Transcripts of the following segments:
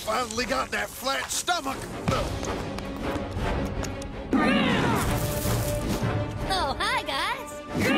finally got that flat stomach. Oh, hi, guys.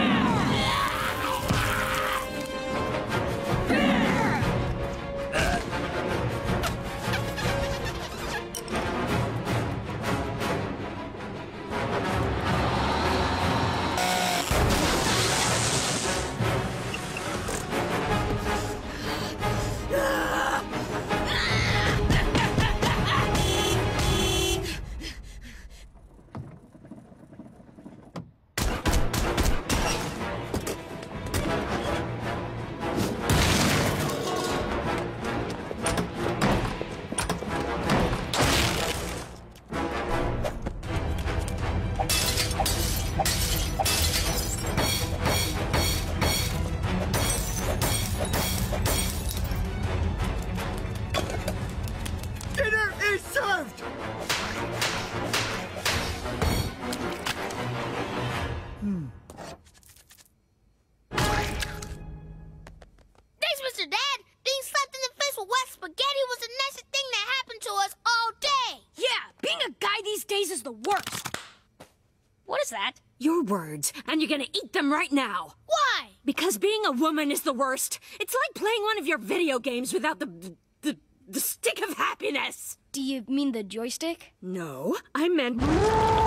Dinner is served! Thanks, Mr. Dad. Being slapped in the face with wet spaghetti was the nicest thing that happened to us all day. Yeah, being a guy these days is the worst. What is that? Your words, and you're gonna eat them right now. Why? Because being a woman is the worst. It's like playing one of your video games without the stick of happiness. Do you mean the joystick? No, I meant